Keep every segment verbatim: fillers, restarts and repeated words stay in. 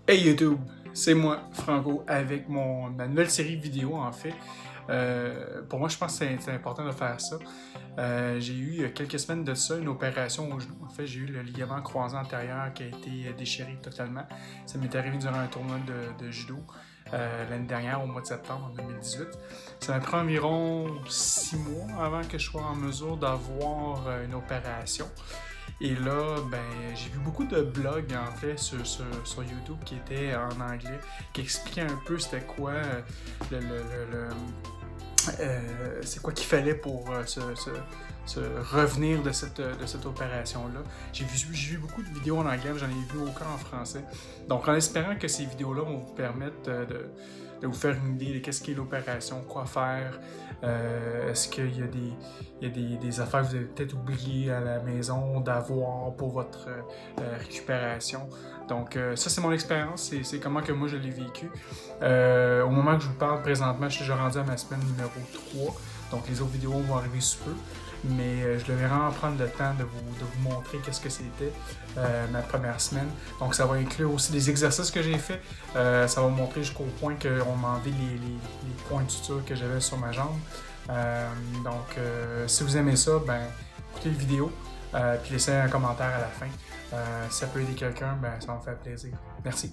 Hey YouTube, c'est moi, Franco, avec mon, ma nouvelle série vidéo en fait. Euh, pour moi, je pense que c'est important de faire ça. Euh, j'ai eu il y a quelques semaines de ça une opération au genou. En fait, j'ai eu le ligament croisé antérieur qui a été déchiré totalement. Ça m'est arrivé durant un tournoi de, de judo euh, l'année dernière, au mois de septembre en deux mille dix-huit. Ça m'a pris environ six mois avant que je sois en mesure d'avoir une opération. Et là, ben, j'ai vu beaucoup de blogs en fait sur, sur, sur YouTube qui étaient en anglais, qui expliquaient un peu c'était quoi euh, le, le, le, le euh, c'est quoi qu'il fallait pour euh, se, se, se revenir de cette, de cette opération-là. J'ai vu, j'ai vu beaucoup de vidéos en anglais, mais j'en ai vu aucun en français. Donc en espérant que ces vidéos-là vont vous permettre de, de, de vous faire une idée de qu'est-ce qu'est l'opération, quoi faire, euh, est-ce qu'il y a, des, il y a des, des affaires que vous avez peut-être oubliées à la maison d'avoir pour votre euh, récupération. Donc euh, ça c'est mon expérience, c'est comment que moi je l'ai vécu. Euh, au moment que je vous parle présentement, je suis déjà rendu à ma semaine numéro trois, donc les autres vidéos vont arriver sous peu. Mais euh, je devais vraiment prendre le temps de vous, de vous montrer qu'est-ce que c'était euh, ma première semaine. Donc ça va inclure aussi des exercices que j'ai faits. Euh, ça va me montrer jusqu'au point qu'on m'a enlevé les, les, les points de suture que j'avais sur ma jambe. Euh, donc euh, si vous aimez ça, ben écoutez la vidéo, euh, puis laissez un commentaire à la fin. Euh, si ça peut aider quelqu'un, ben ça me fait plaisir. Merci.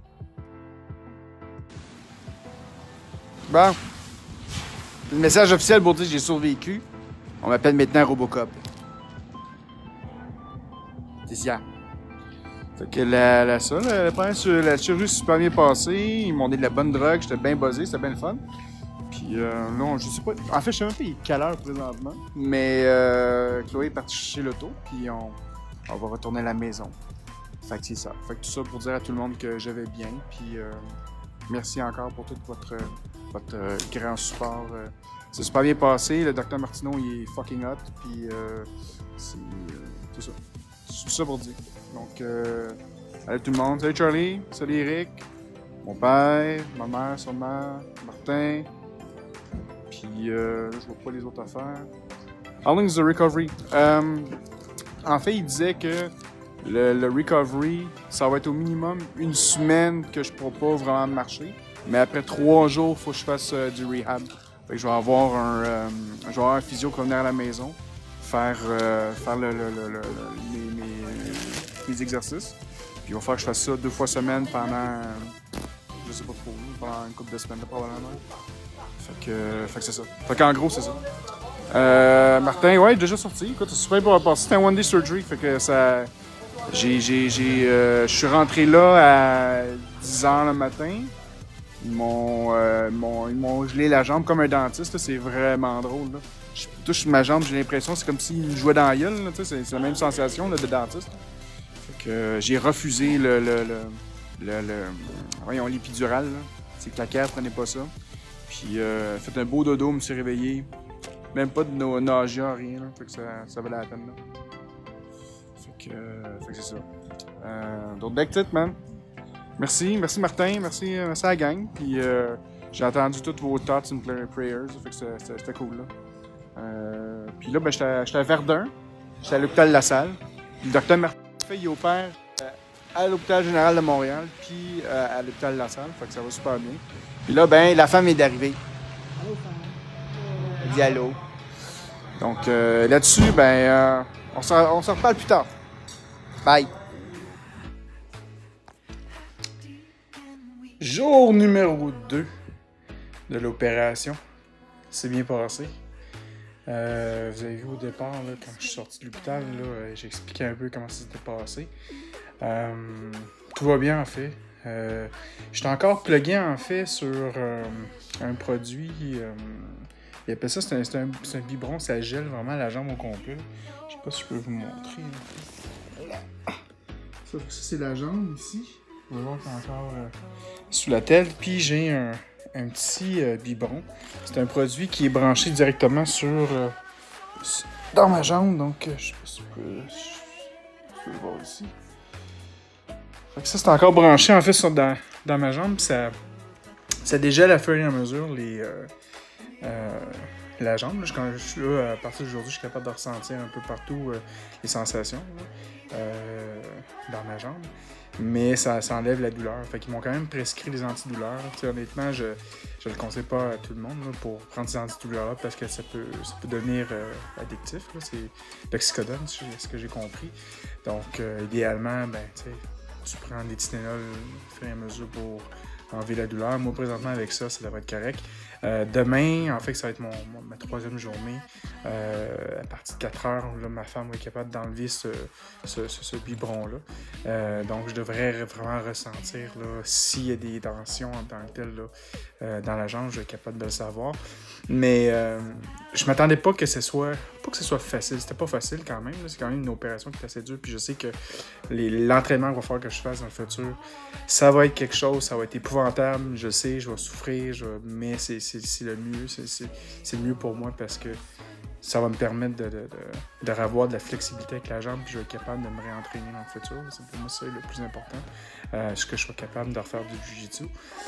Bon. Le message officiel pour dire que j'ai survécu. On m'appelle maintenant Robocop. C'est ça. Fait que la, la, ça, la, la, première, la chirurgie s'est super bien passée. Ils m'ont donné de la bonne drogue. J'étais bien buzzé. C'était bien le fun. Puis euh, non, je sais pas. En fait, je sais même pas il est quelle heure présentement. Mais euh, Chloé est partie chercher l'auto. Puis on, on va retourner à la maison. Fait que c'est ça. Fait que tout ça pour dire à tout le monde que je vais bien. Puis euh, merci encore pour tout votre, votre euh, grand support. Euh, C'est super bien passé, le docteur Martineau il est fucking hot, puis euh, c'est euh, tout ça. C'est tout ça pour dire. Donc, euh, salut tout le monde, salut Charlie, salut Eric, mon père, ma mère sûrement, Martin, puis euh, je vois pas les autres affaires. How long is the recovery? Um, en fait, il disait que le, le recovery, ça va être au minimum une semaine que je pourrai pas vraiment marcher, mais après trois jours, il faut que je fasse euh, du rehab. Fait que je vais avoir un, euh, je vais avoir un physio qui va venir à la maison, faire, euh, faire le, le, le, le, mes, mes, mes exercices. Puis il va falloir que je fasse ça deux fois semaine pendant, euh, je sais pas trop, pendant une couple de semaines probablement. Fait que, fait que c'est ça. Fait qu'en gros, c'est ça. Euh, Martin, ouais, déjà sorti. Écoute, c'est super bien passé. C'était un one day surgery. Fait que ça. J'ai, j'ai, j'ai, euh, je suis rentré là à dix heures le matin. Ils m'ont euh, gelé la jambe comme un dentiste, c'est vraiment drôle. Là. Je touche ma jambe, j'ai l'impression c'est comme s'ils me jouaient dans la gueule, c'est la même sensation là, de dentiste. Fait que euh, j'ai refusé le, le, le, le, le voyons, l'épidural. C'est claqué, prenez pas ça. Puis euh, fait un beau dodo, me suis réveillé. Même pas de no nausea, rien. Là. Fait que ça, ça valait la peine. Là. Fait que, euh, fait que c'est ça. Euh, donc, that's it, man. Merci, merci Martin, merci, merci à la gang. Puis euh, j'ai entendu toutes vos thoughts and prayers, fait que c'était cool là. Euh, puis là, ben, j'étais à Verdun, j'étais à l'hôpital La Salle. Le docteur Martin, il opère euh, à l'hôpital général de Montréal, puis euh, à l'hôpital La Salle, fait que ça va super bien. Puis là, ben, la femme est d'arrivée. Allô, femme. Elle dit allô. Donc euh, là-dessus, ben, euh, on se reparle plus tard. Bye. Jour numéro deux de l'opération. C'est bien passé. Euh, vous avez vu au départ, là, quand je suis sorti de l'hôpital, euh, j'ai expliqué un peu comment ça s'était passé. Euh, tout va bien en fait. Euh, J'étais encore plugué en fait sur euh, un produit. Euh, il appelle ça, c'est un, un, un biberon, ça gèle vraiment la jambe au complet. Je sais pas si je peux vous montrer. Ça, ça c'est la jambe ici. On va voir qu'il y a encore euh, sous la tête. Puis j'ai un, un petit euh, biberon. C'est un produit qui est branché directement sur euh, dans ma jambe. Donc, euh, je sais pas si je peux, je peux le voir ici. Fait que ça, c'est encore branché en fait sur, dans, dans ma jambe. Ça, ça dégèle à fur et à mesure les, euh, euh, la jambe. Là, quand je suis là, à partir d'aujourd'hui, je suis capable de ressentir un peu partout euh, les sensations là, euh, dans ma jambe. Mais ça, ça enlève la douleur. Fait qu'ils m'ont quand même prescrit des antidouleurs. T'sais, honnêtement, je ne le conseille pas à tout le monde là, pour prendre ces antidouleurs parce que ça peut, ça peut devenir euh, addictif. Là. C'est l'oxycodone, c'est ce que j'ai compris. Donc, euh, idéalement, ben, tu prends des Tylenol au fur et à mesure pour enlever la douleur. Moi, présentement, avec ça, ça devrait être correct. Euh, demain, en fait, ça va être mon, mon, ma troisième journée. Euh, à partir de quatre heures, là, ma femme va être capable d'enlever ce, ce, ce, ce biberon-là. Euh, donc, je devrais vraiment ressentir s'il y a des tensions en tant que telles là, euh, dans la jambe, je vais être capable de le savoir. Mais euh, je m'attendais pas que ce soit pas que ce soit facile. C'était pas facile quand même. C'est quand même une opération qui est assez dure. Puis je sais que l'entraînement qu'il va falloir que je fasse dans le futur, ça va être quelque chose, ça va être épouvantable. Je sais, je vais souffrir, je... mais c'est le mieux. C'est le mieux pour moi parce que ça va me permettre de, de, de, de revoir de la flexibilité avec la jambe, puis je vais être capable de me réentraîner dans le futur. C'est pour moi ça le plus important, euh, ce que je sois capable de refaire du jiu-jitsu.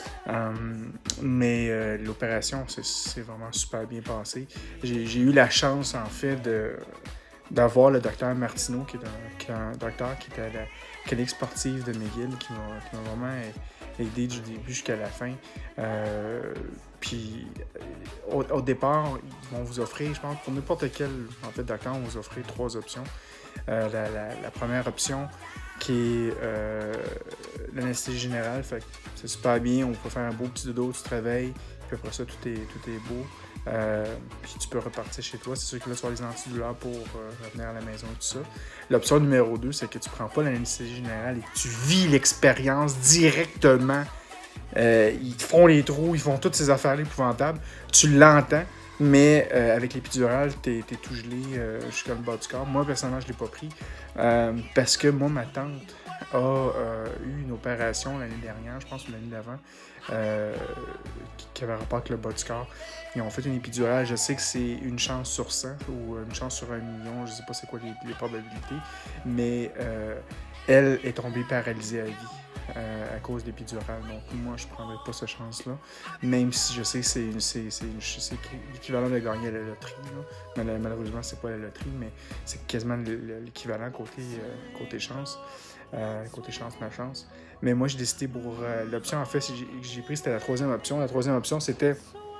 Um, mais euh, l'opération, c'est vraiment super bien passé. J'ai eu la chance, en fait, de d'avoir le docteur Martineau, qui est un, qui est un docteur qui était à la clinique sportive de McGill, qui m'a vraiment aidé du début jusqu'à la fin. Euh, Puis, au, au départ, ils vont vous offrir, je pense, pour n'importe quel en fait, docteur, on va vous offrir trois options. Euh, la, la, la première option, qui est euh, l'anesthésie générale, fait que c'est super bien, on peut faire un beau petit dodo, tu te réveilles, puis après ça, tout est, tout est beau. Euh, puis tu peux repartir chez toi. C'est sûr que là, tu vas avoir les antidouleurs pour euh, revenir à la maison et tout ça. L'option numéro deux, c'est que tu prends pas l'anesthésie générale et que tu vis l'expérience directement. Euh, ils te font les trous, ils font toutes ces affaires-là épouvantables. Tu l'entends, mais euh, avec l'épidural, t'es es tout gelé euh, jusqu'à le bas du corps. Moi, personnellement, je ne l'ai pas pris euh, parce que moi, ma tante a euh, eu une opération l'année dernière, je pense, ou l'année d'avant, euh, qui avait rapport avec le bas du corps. Ils ont fait une épidurale. Je sais que c'est une chance sur cent ou une chance sur un million, je ne sais pas c'est quoi les, les probabilités, mais euh, elle est tombée paralysée à vie. Euh, à cause d'épidurale. Donc, moi, je ne prendrais pas cette chance-là, même si je sais que c'est l'équivalent de gagner à la loterie. Là. Mais, malheureusement, c'est pas la loterie, mais c'est quasiment l'équivalent côté, euh, côté chance. Euh, côté chance, malchance. Mais moi, j'ai décidé pour euh, l'option, en fait, j'ai pris, c'était la troisième option. La troisième option, c'était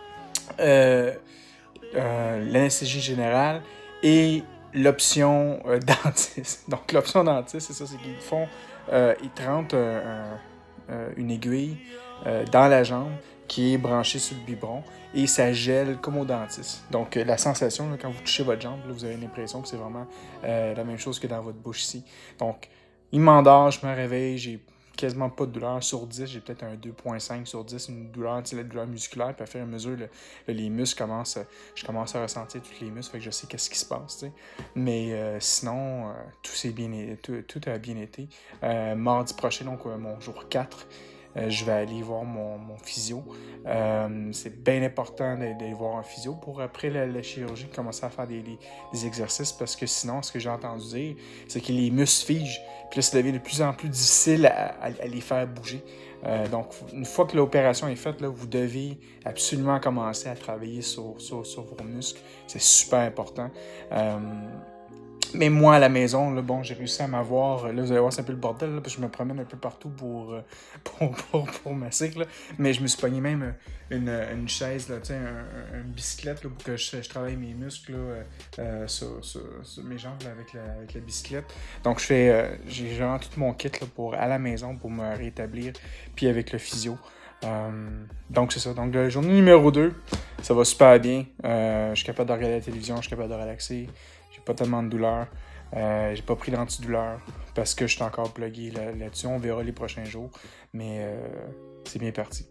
euh, euh, l'anesthésie générale et l'option euh, dentiste. Donc, l'option dentiste, c'est ça, c'est qu'ils font Euh, ils te rentrent euh, euh, une aiguille euh, dans la jambe qui est branchée sur le biberon et ça gèle comme au dentiste. Donc, euh, la sensation, là, quand vous touchez votre jambe, là, vous avez l'impression que c'est vraiment euh, la même chose que dans votre bouche ici. Donc, il m'endort, je me réveille, j'ai quasiment pas de douleur. Sur dix, j'ai peut-être un deux virgule cinq sur dix, une douleur, tu sais, la douleur musculaire, puis à fur et à mesure, le, le, les muscles commencent, je commence à ressentir tous les muscles, fait que je sais qu'est-ce qui se passe, tu sais. Mais euh, sinon, euh, tout, bien, tout, tout a bien été. Euh, mardi prochain, donc euh, mon jour quatre, euh, je vais aller voir mon, mon physio. Euh, c'est bien important d'aller voir un physio pour, après la, la chirurgie, commencer à faire des, des, des exercices, parce que sinon, ce que j'ai entendu dire, c'est que les muscles figent. Puis là, ça devient de plus en plus difficile à, à, à les faire bouger. Euh, donc, une fois que l'opération est faite, là, vous devez absolument commencer à travailler sur, sur, sur vos muscles. C'est super important. Euh, mais moi, à la maison, là, bon, j'ai réussi à m'avoir... Là, vous allez voir, c'est un peu le bordel, là, parce que je me promène un peu partout pour, pour, pour, pour ma cycle. Là. Mais je me suis pogné même une, une chaise, là, un, une bicyclette, là, pour que je, je travaille mes muscles là, euh, sur, sur, sur mes jambes là, avec, la, avec la bicyclette. Donc, je fais, euh, j'ai vraiment tout mon kit là, pour, à la maison pour me rétablir, puis avec le physio. Euh, donc, c'est ça. Donc, la journée numéro deux, ça va super bien. Euh, je suis capable de regarder la télévision, je suis capable de relaxer. J'ai pas tellement de douleur. Euh, j'ai pas pris d'antidouleur parce que je suis encore plugué là-dessus. On verra les prochains jours. Mais euh, c'est bien parti.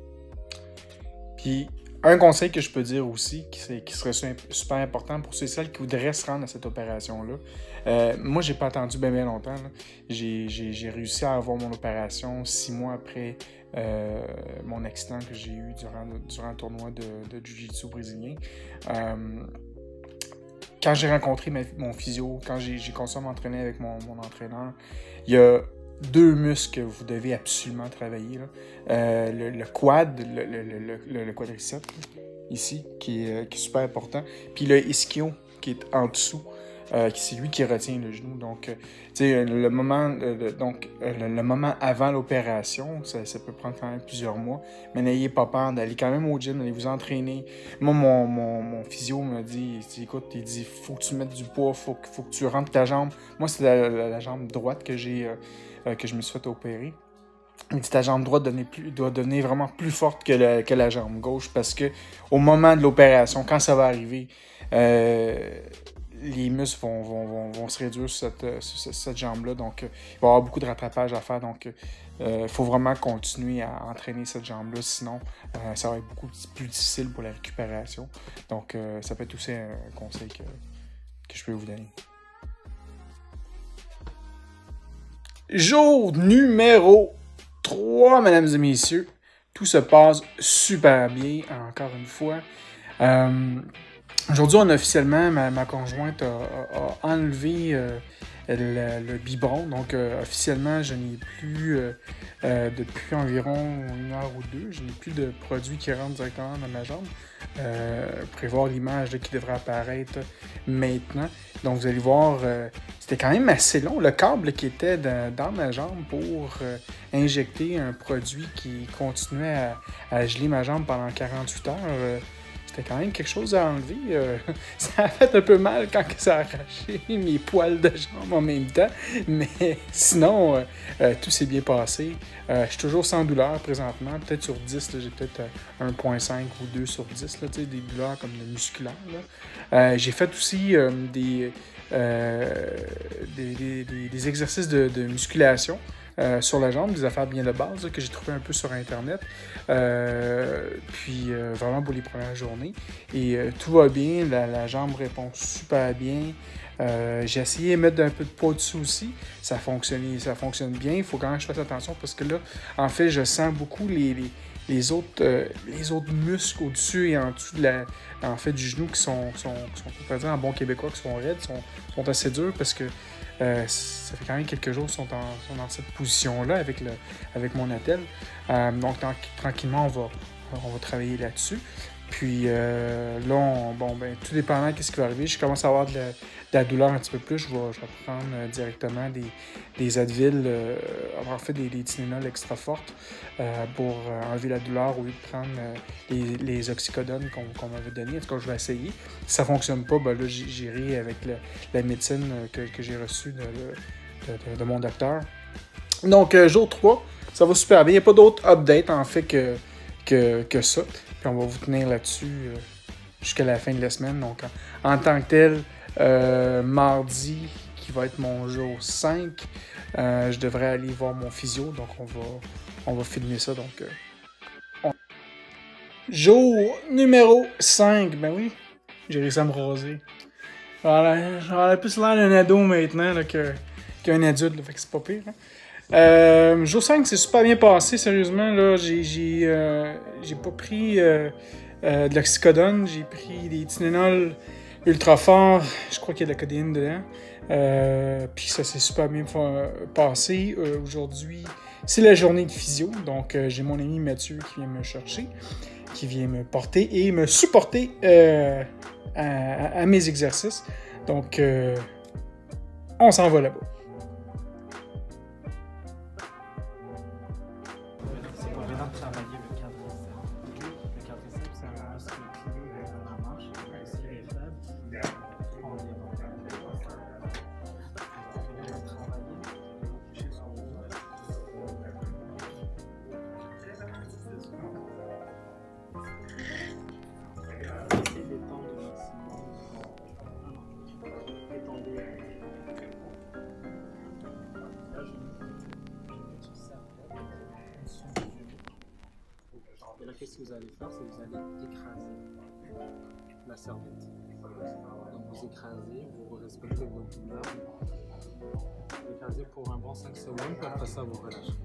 Puis, un conseil que je peux dire aussi, qui, qui serait super important pour ceux et celles qui voudraient se rendre à cette opération-là. Euh, moi, j'ai pas attendu bien, bien longtemps. J'ai réussi à avoir mon opération six mois après euh, mon accident que j'ai eu durant, durant un tournoi de, de jiu-jitsu brésilien. Euh, Quand j'ai rencontré ma, mon physio, quand j'ai commencé à m'entraîner avec mon, mon entraîneur, il y a deux muscles que vous devez absolument travailler. Là. Euh, le, le quad, le, le, le, le, le quadriceps, ici, qui est, qui est super important. Puis le ischio, qui est en dessous, euh, c'est lui qui retient le genou. Donc, euh, tu sais, le moment, le, donc, le, le moment avant l'opération, ça, ça peut prendre quand même plusieurs mois. Mais n'ayez pas peur d'aller quand même au gym, d'aller vous entraîner. Moi, mon, mon, mon physio me dit, il dit, écoute, il dit, faut que tu mettes du poids, faut, faut que tu rentres ta jambe. Moi, c'est la, la, la jambe droite que j'ai, euh, que je me suis fait opérer. Il dit ta jambe droite devenir plus, doit devenir vraiment plus forte que, le, que la jambe gauche parce que au moment de l'opération, quand ça va arriver, euh, les muscles vont, vont, vont, vont se réduire sur cette, sur cette jambe-là. Donc, il va y avoir beaucoup de rattrapage à faire. Donc, il euh, faut vraiment continuer à entraîner cette jambe-là. Sinon, euh, ça va être beaucoup plus difficile pour la récupération. Donc, euh, ça peut être aussi un conseil que, que je peux vous donner. Jour numéro trois, mesdames et messieurs. Tout se passe super bien, encore une fois. Euh, Aujourd'hui, on a officiellement, ma, ma conjointe a, a, a enlevé euh, le, le biberon. Donc, euh, officiellement, je n'ai plus, euh, euh, depuis environ une heure ou deux, je n'ai plus de produit qui rentre directement dans ma jambe. Euh, prévoir l'image là, qui devrait apparaître maintenant. Donc, vous allez voir, euh, c'était quand même assez long. Le câble qui était dans, dans ma jambe pour euh, injecter un produit qui continuait à, à geler ma jambe pendant quarante-huit heures. Euh, C'était quand même quelque chose à enlever. Euh, ça a fait un peu mal quand ça a arraché mes poils de jambes en même temps. Mais sinon, euh, euh, tout s'est bien passé. Euh, je suis toujours sans douleur présentement. Peut-être sur dix, là, j'ai peut-être un virgule cinq ou deux sur dix, là, des douleurs comme le musculaire. Euh, j'ai fait aussi euh, des, euh, des, des, des, des exercices de, de musculation. Euh, sur la jambe, des affaires bien de base là, que j'ai trouvé un peu sur Internet. Euh, puis euh, vraiment pour les premières journées. Et euh, tout va bien, la, la jambe répond super bien. Euh, j'ai essayé de mettre un peu de poids dessus aussi. Ça fonctionne, ça fonctionne bien. Il faut quand même que je fasse attention parce que là, en fait, je sens beaucoup les, les, les, autres, euh, les autres muscles au-dessus et en dessous de la, en fait, du genou qui sont, sont, qui sont on peut dire en bon québécois, qui sont raides, sont, sont assez durs parce que Euh, ça fait quand même quelques jours qu'ils sont, sont dans cette position-là avec, le, avec mon attel. Euh, donc, tant, tranquillement, on va, on va travailler là-dessus. Puis euh, là, on, bon, ben, tout dépendant de ce qui va arriver, je commence à avoir de la, de la douleur un petit peu plus. Je vais, je vais prendre euh, directement des, des Advil, euh, en fait des, des Tylenol extra fortes euh, pour euh, enlever la douleur au lieu de prendre euh, les, les oxycodones qu'on qu'on m'avait donné. En tout cas, je vais essayer. Si ça ne fonctionne pas, ben là, j'irai avec le, la médecine que, que j'ai reçue de, de, de, de mon docteur. Donc, euh, jour trois, ça va super bien. Il n'y a pas d'autres updates, en fait, que, que, que ça. Puis on va vous tenir là-dessus euh, jusqu'à la fin de la semaine. Donc, en, en tant que tel, euh, mardi, qui va être mon jour cinq, euh, je devrais aller voir mon physio. Donc, on va, on va filmer ça. Donc, euh, on... Jour numéro cinq. Ben oui, j'ai réussi à me raser. J'aurais plus l'air d'un ado maintenant là, que, qu'un adulte. Là, fait que c'est pas pire. Hein? Euh, jour cinq, c'est super bien passé, sérieusement. Là, j'ai, j'ai, euh, j'ai pas pris euh, euh, de l'oxycodone, j'ai pris des Tylenol ultra forts. Je crois qu'il y a de la codéine dedans. Euh, Puis ça s'est super bien passé. Euh, aujourd'hui, c'est la journée de physio. Donc, euh, j'ai mon ami Mathieu qui vient me chercher, qui vient me porter et me supporter euh, à, à mes exercices. Donc, euh, on s'en va là-bas. Et là, qu'est-ce que vous allez faire? C'est que vous allez écraser la serviette. Donc vous écrasez, vous respectez vos douleurs. Vous écrasez pour un bon cinq secondes, puis après ça, vous relâchez.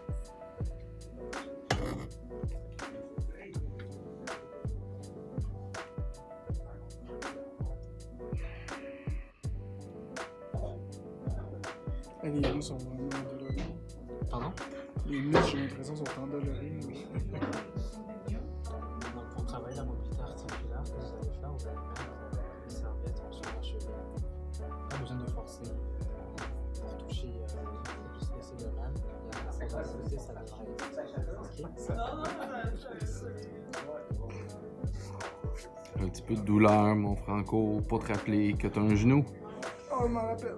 Les muscles sont vraiment endolorés. Pardon? Les muscles, j'ai l'impression, sont endolorés. Donc on travaille la mobilité articulaire. vous allez mettre les serviettes sur la cheville. Pas besoin de forcer pour toucher, euh, juste laisser de même. Et à la sensibilité, ça devrait être. Un petit peu de douleur, mon Franco, pour te rappeler que t'as un genou. Oh, je m'en rappelle.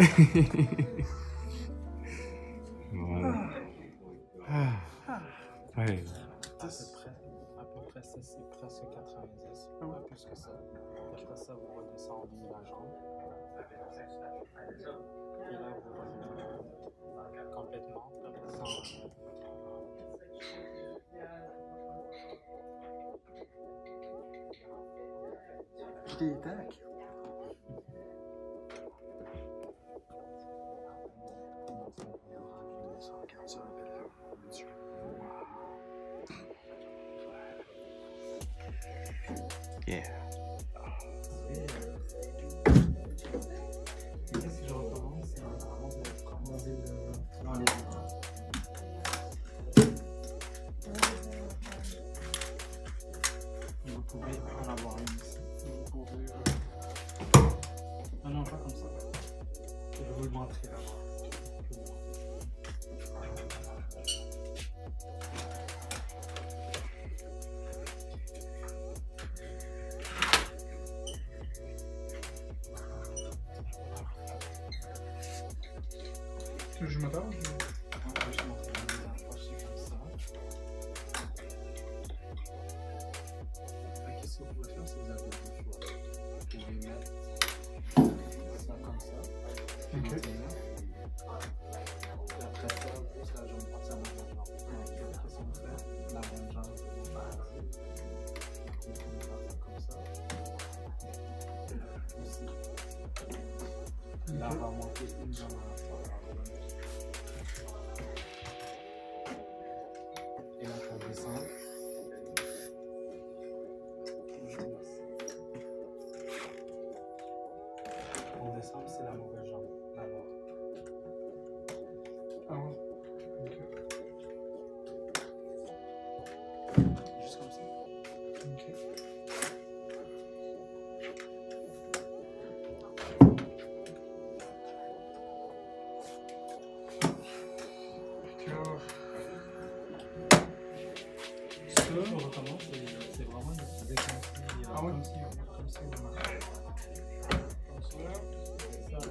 Voilà. Ah. Ouais. À peu près, à peu près ça, c'est presque quatre-vingt-dix, pas plus que ça. Après ça, vous redescendez la jambe. Et là, vous revenez complètement sans. Je t'ai tac. Yeah. Qu'est-ce que je recommande, c'est vraiment de commencer dans les bras. Vous pouvez en avoir une ici. Vous pouvez. Euh... Non, non, pas comme ça. Je vais vous le montrer là. Tu veux que je m'attends? Je vais vous montrer les approcher comme ça. Qu'est-ce que vous pouvez faire si vous avez deux choix? Je vais mettre ça comme ça. Ok. Et après ça, juste la jambe partie à la jambe. Qu'est-ce qu'on fait? La bonne jambe, on va comme ça. Aussi. Là, on va monter une jambe à la fois. Et là, on descend. On descend, c'est la mauvaise jambe. D'abord. Ah ouais. Ok. Juste comme ça. Ok. Je recommence, c'est vraiment d'utiliser comme si, Ah ouais? comme si, comme si on marchait. Comme ça, ça,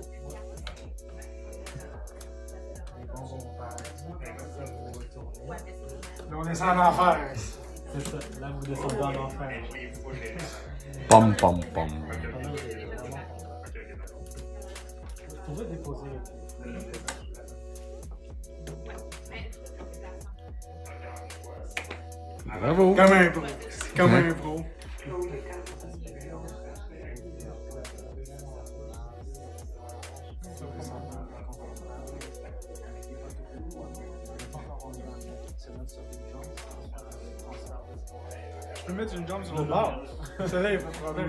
les bonbons vont partir, et ça, vous retournez. Là, on descend en enfer. C'est ça, là vous descendez en enfer. Pom pom pom. Là, vous êtes vraiment... Vous pouvez déposer le pied. Bravo. Comme un pro. Comme Hein? un pro. Je peux mettre une jambe sur le bord. Celle-là, il n'y a pas de problème.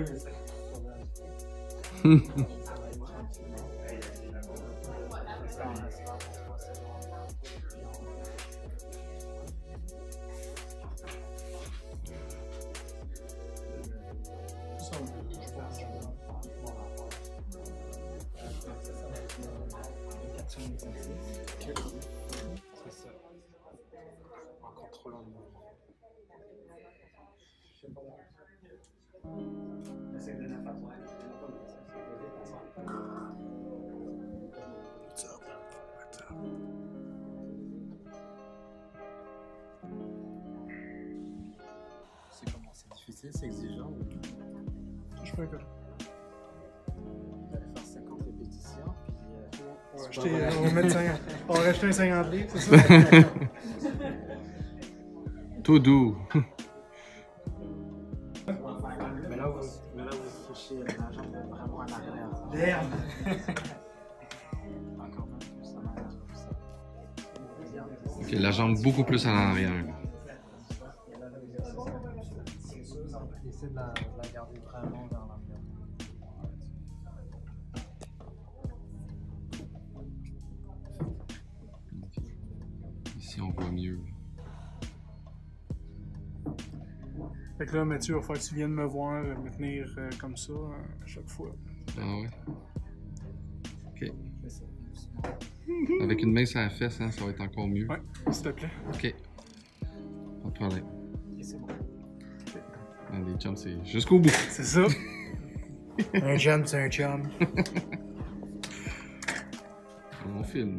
C'est ça. En contrôlant le mouvement. C'est comment? C'est difficile, c'est exigeant. Je peux que. Vous allez faire cinquante répétitions, puis euh, On va c'est acheter, pas euh, vrai. on va mettre cinquante. On va racheter un cinquante livres, c'est ça? Tout doux. Mais là, vous, mais là, vous touchez la jambe vraiment en arrière. Merde! Encore même plus en arrière comme ça. Ok, la jambe beaucoup plus en arrière. Essayez de la, de la garder vraiment vers l'arrière. Ici, on voit mieux. Fait que là, Mathieu, il va falloir que tu viennes me voir, euh, me tenir euh, comme ça euh, à chaque fois. Ah ouais. Ok. Avec une main sur la fesse, hein, ça va être encore mieux. Ouais, s'il te plaît. Ok. Pas de problème. Et c'est bon. Ah, les chums, c'est jusqu'au bout. C'est ça. Un chum, c'est un chum. On filme.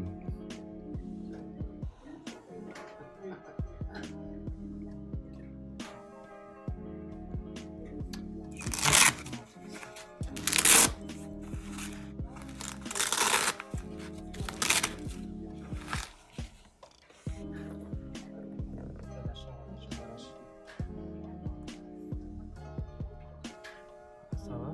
Ça va?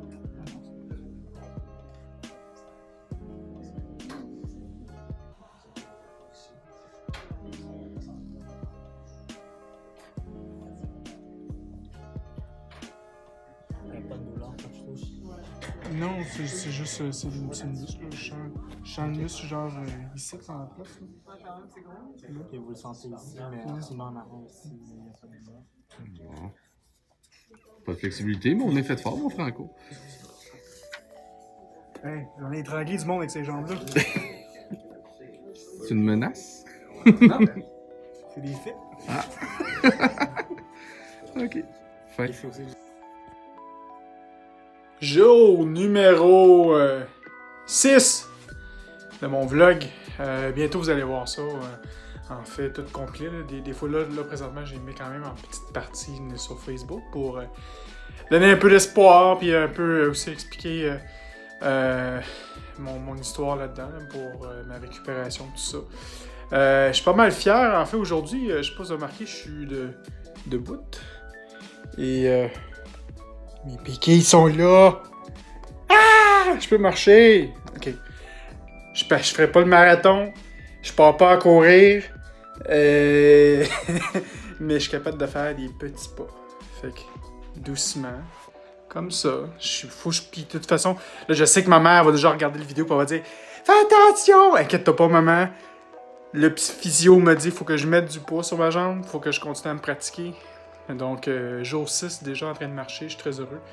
Il n'y a pas de douleur quand je touche. Non, c'est c'est juste euh, c'est une, c'est une muscle. Là. Je sens, je sens le muscle genre euh, ici, en la place. Là. Et vous le sentez ici, mais sinon en avant aussi, il n'y a pas de douleur. Bon. Pas de flexibilité, mais on est fait fort, mon Franco. Hey, j'en ai étranglé du monde avec ces jambes-là. C'est une menace? Non, c'est des faits. Ok. Fait. Il fait aussi Jour numéro euh, six de mon vlog. Euh, bientôt, vous allez voir ça. euh, en fait, tout complet. Là. Des, des fois, là, là, présentement, j'ai mis quand même en petite partie euh, sur Facebook pour euh, donner un peu d'espoir, puis un peu euh, aussi expliquer euh, euh, mon, mon histoire là-dedans, là, pour euh, ma récupération, tout ça. Euh, je suis pas mal fier. En fait, aujourd'hui, euh, je sais pas si vous avez remarqué, je suis de, debout. Et euh, mes piquets, ils sont là. Ah! Je peux marcher. OK. Je, je ferai pas le marathon. Je pars pas à courir. Euh... Mais je suis capable de faire des petits pas. Fait que, doucement. Comme ça. Je faut que je... Puis de toute façon, là, je sais que ma mère va déjà regarder la vidéo et elle va dire « Fais attention! » Inquiète-toi pas, maman. Le petit physio m'a dit « Faut que je mette du poids sur ma jambe. Faut que je continue à me pratiquer. » Donc, euh, jour six, déjà en train de marcher. Je suis très heureux.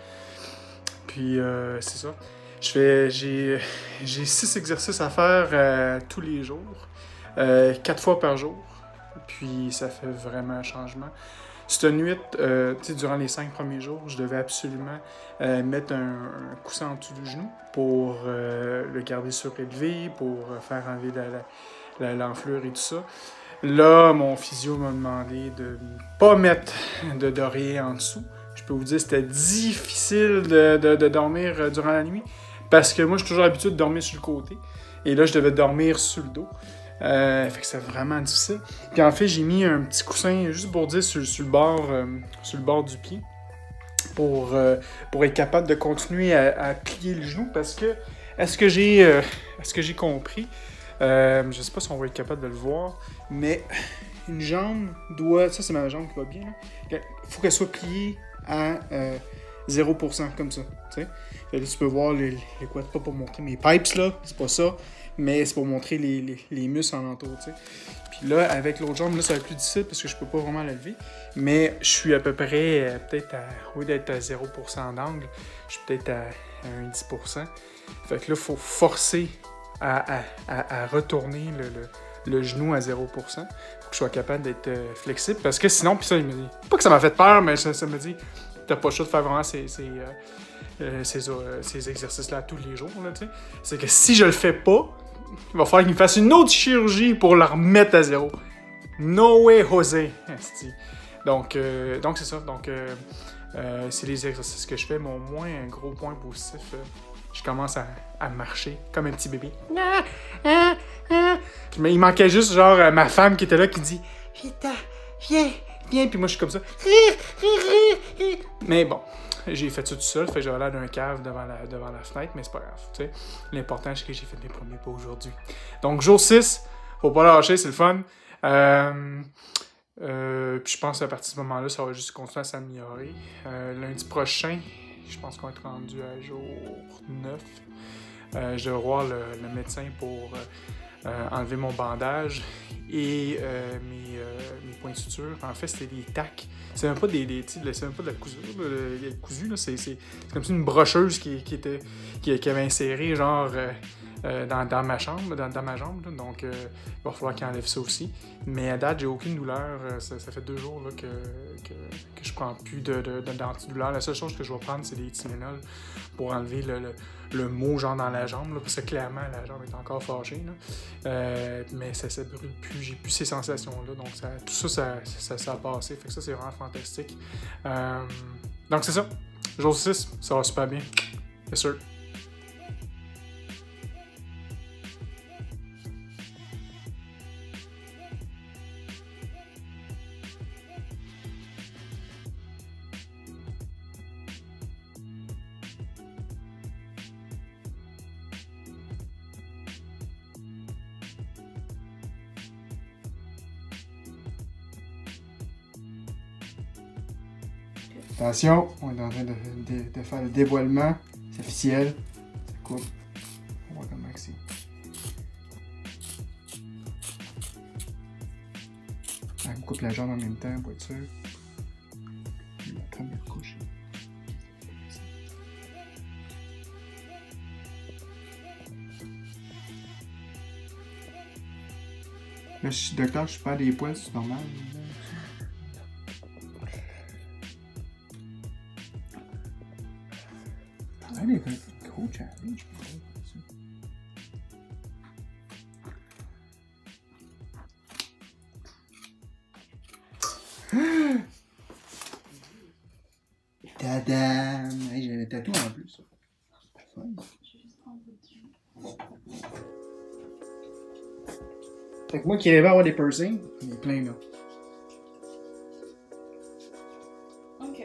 Puis, euh, c'est ça. Je fais, j'ai, j'ai six exercices à faire euh, tous les jours, euh, quatre fois par jour. Puis, ça fait vraiment un changement. Cette nuit, euh, tu sais, durant les cinq premiers jours, je devais absolument euh, mettre un, un coussin en dessous du genou pour euh, le garder surélevé, pour euh, faire enlever la, la, la, l'enflure et tout ça. Là, mon physio m'a demandé de ne pas mettre de d'oreiller en dessous. Je peux vous dire, c'était difficile de, de, de dormir durant la nuit parce que moi, je suis toujours habitué de dormir sur le côté. Et là, je devais dormir sur le dos. Euh, fait que c'était vraiment difficile. Puis en fait, j'ai mis un petit coussin, juste pour dire, sur, sur, le, bord, euh, sur le bord du pied pour, euh, pour être capable de continuer à, à plier le genou parce que, est-ce que j'ai euh, est-ce que j'ai compris? Euh, je sais pas si on va être capable de le voir, mais une jambe doit... Ça, c'est ma jambe qui va bien. Il faut qu'elle soit pliée à euh, zéro pour cent, comme ça. Là, tu peux voir les, les quoi, pas pour montrer mes pipes, là, c'est pas ça, mais c'est pour montrer les, les, les muscles en entour. T'sais. Puis là, avec l'autre jambe, là, ça va être plus difficile parce que je peux pas vraiment la lever, mais je suis à peu près, euh, peut-être à... Au lieu d'être à zéro pour cent d'angle, je suis peut-être à, à un dix pour cent. Fait que là, il faut forcer À, à, à, à retourner le, le, le genou à zéro pour cent pour que je sois capable d'être euh, flexible. Parce que sinon, puis ça, il me dit, pas que ça m'a fait peur, mais ça, ça me dit, t'as pas le choix de faire vraiment ces, ces, euh, euh, ces, euh, ces exercices-là tous les jours. Là, c'est que si je le fais pas, il va falloir qu'il me fasse une autre chirurgie pour la remettre à zéro. No way, José. Donc, euh, donc c'est ça. Donc, euh, euh, c'est les exercices que je fais, mais au moins un gros point positif. Euh, Je commence à, à marcher comme un petit bébé. Mais il manquait juste, genre, ma femme qui était là qui dit « Rita, viens, viens. » Puis moi, je suis comme ça. Mais bon, j'ai fait ça tout seul. Fait que j'avais l'air d'un cave devant la, devant la fenêtre, mais c'est pas grave. Tu sais. L'important, c'est que j'ai fait mes premiers pas aujourd'hui. Donc, jour six, faut pas lâcher, c'est le fun. Euh, euh, puis je pense qu'à partir de ce moment-là, ça va juste continuer à s'améliorer. Euh, lundi prochain, je pense qu'on va être rendu à jour neuf. Euh, je vais voir le, le médecin pour euh, enlever mon bandage et euh, mes, euh, mes points de suture. En fait, c'était des tacs. C'est même pas des, des c'est même pas de la cousu, là, cousu là. C'est, c'est, c'est comme si une brocheuse qui, qui était qui, qui avait inséré genre euh, euh, dans, dans ma chambre, dans, dans ma jambe. Là. Donc, euh, il va falloir qu'il enlève ça aussi. Mais à date, j'ai aucune douleur. Ça, ça fait deux jours là, que, que, que je prends plus de, de, de, d'antidouleur. La seule chose que je vais prendre, c'est des Tylenol pour enlever le, le, le mot genre dans la jambe, là, parce que clairement, la jambe est encore fâchée. Là. Euh, mais ça ne brûle plus. J'ai plus ces sensations-là. Donc, ça, tout ça ça, ça, ça a passé. Fait que ça, c'est vraiment fantastique. Euh, donc, c'est ça. Jour six, ça va super bien. Yes, sir. Attention, on est en train de, de, de faire le dévoilement. C'est officiel. Ça coupe. On voit comment c'est. On coupe la jambe en même temps pour être sûr. La première couche. Là, je suis docteur, je perds des poils, c'est normal. Ah, il y a un gros challenge. Tadam! Hey, j'ai le tatou en plus. C'est fun. Fait que moi qui rêvais avoir des piercings, il y a plein là. Ok.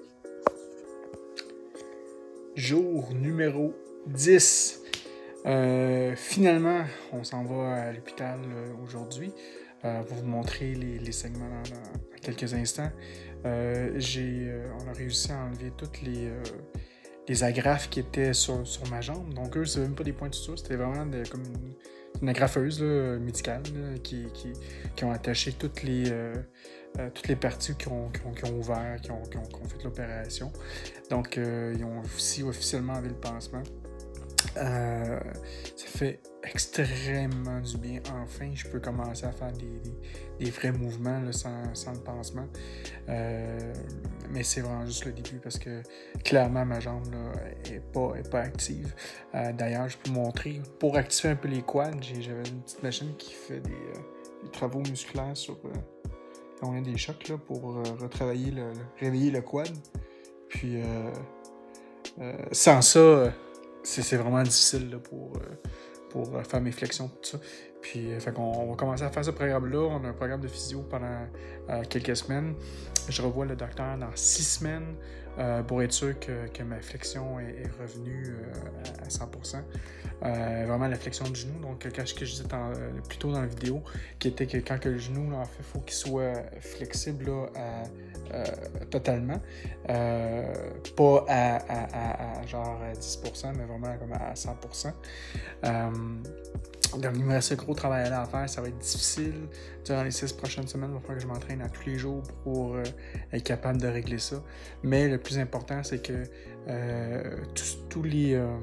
Jour numéro dix. Euh, finalement, on s'en va à l'hôpital euh, aujourd'hui euh, pour vous montrer les, les segments dans, dans, dans quelques instants. Euh, j'ai, euh, on a réussi à enlever toutes les, euh, les agrafes qui étaient sur, sur ma jambe. Donc eux, c'est même pas des points de suture, c'était vraiment de, comme une, une agrafeuse là, médicale là, qui, qui, qui ont attaché toutes les, euh, euh, toutes les parties qui ont, qui ont, qui ont ouvert, qui ont, qui ont, qui ont fait l'opération. Donc euh, ils ont aussi officiellement enlevé le pansement. Euh, ça fait extrêmement du bien. Enfin, je peux commencer à faire des, des, des vrais mouvements là, sans, sans le pansement. Euh, mais c'est vraiment juste le début parce que clairement, ma jambe n'est pas, est pas active. Euh, d'ailleurs, je peux vous montrer. Pour activer un peu les quads, j'avais une petite machine qui fait des, euh, des travaux musculaires sur... Euh, on a des chocs là, pour euh, retravailler, le, le, réveiller le quad. Puis, euh, euh, sans ça... C'est vraiment difficile là, pour, pour faire mes flexions tout ça. Puis, fait qu'on on va commencer à faire ce programme-là. On a un programme de physio pendant euh, quelques semaines. Je revois le docteur dans six semaines euh, pour être sûr que, que ma flexion est, est revenue euh, à cent pour cent. Euh, vraiment la flexion du genou. Donc, quand je, que je disais tant, euh, plus tôt dans la vidéo, qui était que quand que le genou, là, en fait, il faut qu'il soit flexible là, à, euh, totalement. Euh, pas à, à, à, à genre à dix pour cent, mais vraiment comme à cent pour cent. Euh, Donc, il me reste un gros travail à faire. Ça va être difficile. Durant les six prochaines semaines, il va falloir que je m'entraîne à tous les jours pour euh, être capable de régler ça. Mais le plus important, c'est que euh, tous, tous les, euh,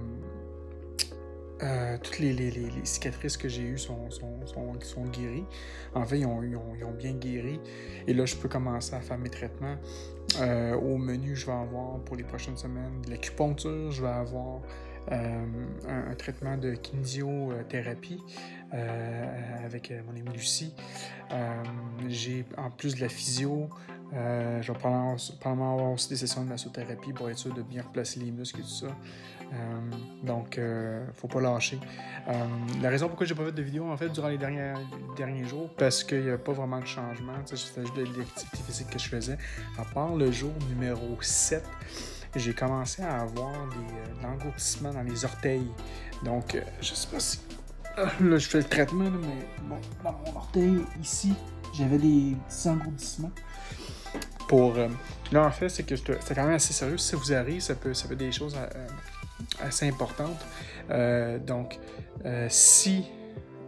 euh, toutes les, les, les, les cicatrices que j'ai eues sont, sont, sont, sont guéries. En fait, ils ont, ils, ont, ils ont bien guéri. Et là, je peux commencer à faire mes traitements. Euh, au menu, je vais avoir pour les prochaines semaines de l'acupuncture. Je vais avoir... Euh, un, un traitement de kinésiothérapie euh, avec mon amie Lucie. Euh, j'ai en plus de la physio, euh, je vais probablement, probablement avoir aussi des sessions de massothérapie pour être sûr de bien replacer les muscles et tout ça. Euh, donc, euh, faut pas lâcher. Euh, la raison pourquoi j'ai pas fait de vidéo en fait durant les derniers, les derniers jours, parce qu'il n'y a pas vraiment de changement. C'était juste de l'activité physique que je faisais. À part le jour numéro sept, j'ai commencé à avoir des euh, engourdissements dans les orteils. Donc, euh, je sais pas si... Euh, là, je fais le traitement, là, mais bon, dans mon orteil, ici, j'avais des petits engourdissements. Pour... Euh, là, en fait, c'est que c'est quand même assez sérieux. Si ça vous arrive, ça peut, ça peut être des choses euh, assez importantes. Euh, donc, euh, si...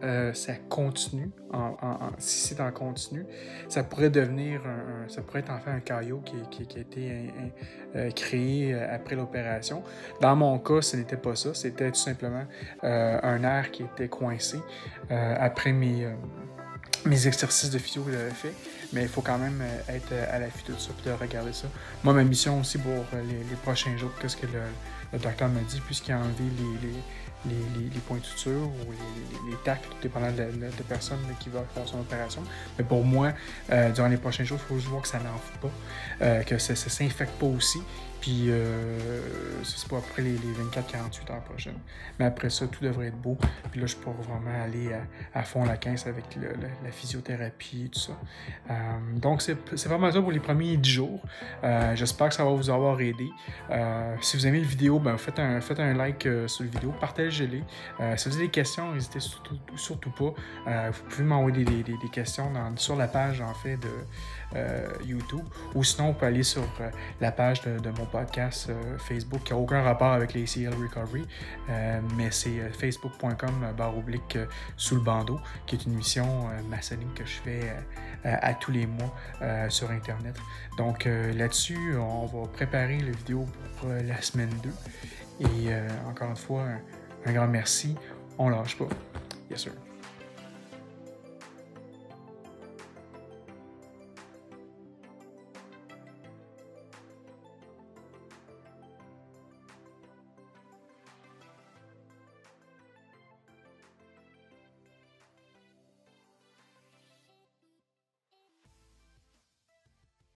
euh, ça continue, en, en, en, si c'est en continu, ça pourrait devenir, un, un, ça pourrait être en fait un caillot qui, qui, qui a été un, un, euh, créé après l'opération. Dans mon cas, ce n'était pas ça, c'était tout simplement euh, un nerf qui était coincé euh, après mes... Euh, mes exercices de physio que j'avais fait, mais il faut quand même être à l'affût de ça et de regarder ça. Moi, ma mission aussi pour les, les prochains jours, qu'est-ce que le, le docteur m'a dit, puisqu'il a enlevé les, les, les, les, les points de suture ou les, les, les tacles, tout dépendant de la, de la personne qui va faire son opération. Mais pour moi, euh, durant les prochains jours, il faut juste voir que ça n'enfle pas, euh, que ça ne s'infecte pas aussi. Puis, euh, c'est pas après les, les vingt-quatre à quarante-huit heures prochaines. Mais après ça, tout devrait être beau. Puis là, je pourrais vraiment aller à, à fond la caisse avec le, le, la physiothérapie et tout ça. Euh, donc, c'est vraiment ça pour les premiers dix jours. Euh, J'espère que ça va vous avoir aidé. Euh, si vous aimez la vidéo, ben, faites, un, faites un like euh, sur la vidéo, partagez-les. Euh, si vous avez des questions, n'hésitez surtout, surtout pas. Euh, vous pouvez m'envoyer des, des, des questions dans, sur la page, en fait, de euh, YouTube. Ou sinon, on peut aller sur euh, la page de, de mon podcast euh, Facebook qui n'a aucun rapport avec les A C L Recovery, euh, mais c'est euh, facebook point com barre oblique euh, sous le bandeau, qui est une mission euh, maçonnique que je fais euh, à, à tous les mois euh, sur Internet. Donc euh, là-dessus, on va préparer la vidéo pour euh, la semaine deux. Et euh, encore une fois, un, un grand merci. On lâche pas. Yes sir.